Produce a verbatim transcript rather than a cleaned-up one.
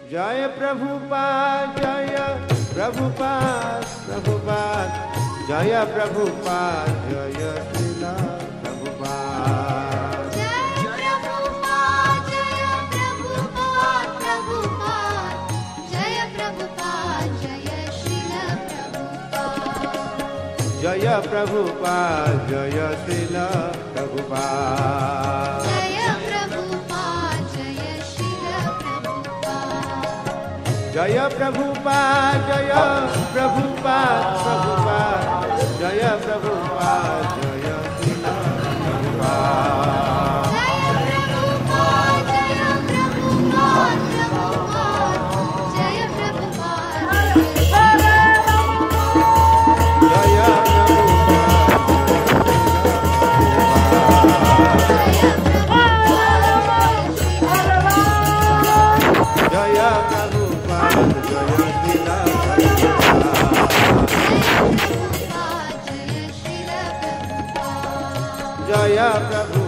Jai Prabhupada Jai Prabhupada Prabhupada Jai Prabhupada Jai Srila Prabhupada Jai Prabhupada Jai Prabhupada Prabhupada Jai Prabhupada Jai Srila Prabhupada Jai Prabhupada Jai Srila Prabhupada Jai Prabhupada Jai Prabhupada Prabhupada Jai Prabhupada Jai Srila Prabhupada Jai Prabhu